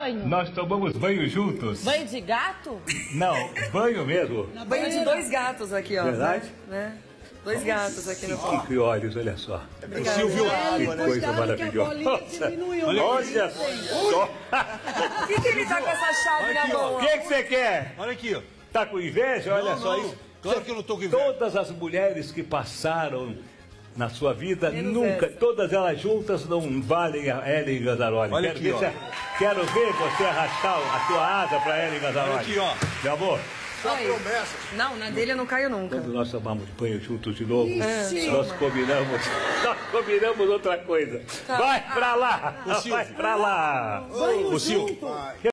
Nós tomamos banho juntos. Banho de gato? Não, banho mesmo. Banho de dois gatos aqui, ó. Verdade? Né? Dois gatos aqui no pau. Que olhos, olha só. Obrigada. Silvio, Que coisa maravilhosa. Olha só. Por que ele tá com essa chave na mão? O que você quer? Olha aqui, ó. Tá com inveja? Olha só isso. Claro que eu não tô com inveja. Todas as mulheres que passaram na sua vida, Menos nunca, essa. todas elas juntas não valem a Ellen Ganzaroli. Olha aqui, ó. Quero ver você arrastar a tua asa pra Ellen Ganzaroli. Olha aqui, ó. Meu amor, Promessa. Não, na dele eu não caio nunca. quando nós tomamos banho juntos de novo, nós combinamos outra coisa. Vai pra lá! Ô, Silvio. Vai pra lá! Ô, Silvio.